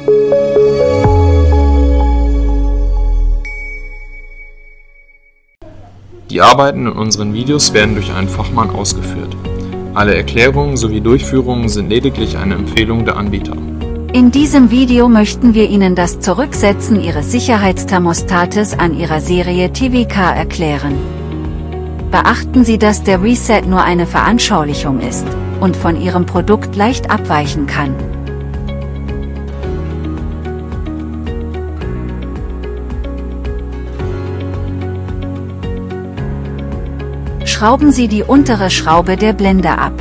Die Arbeiten in unseren Videos werden durch einen Fachmann ausgeführt. Alle Erklärungen sowie Durchführungen sind lediglich eine Empfehlung der Anbieter. In diesem Video möchten wir Ihnen das Zurücksetzen Ihres Sicherheitsthermostates an Ihrer Serie TVK erklären. Beachten Sie, dass der Reset nur eine Veranschaulichung ist und von Ihrem Produkt leicht abweichen kann. Schrauben Sie die untere Schraube der Blende ab.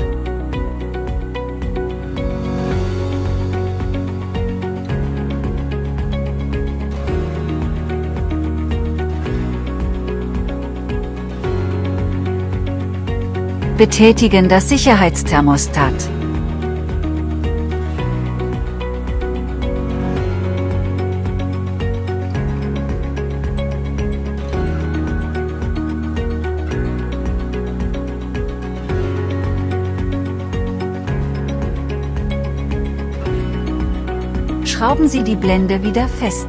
Betätigen das Sicherheitsthermostat. Schrauben Sie die Blende wieder fest.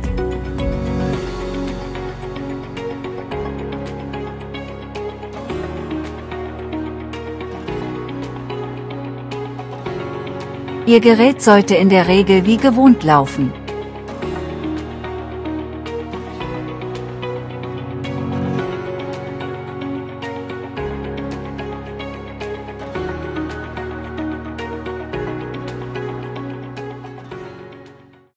Ihr Gerät sollte in der Regel wie gewohnt laufen.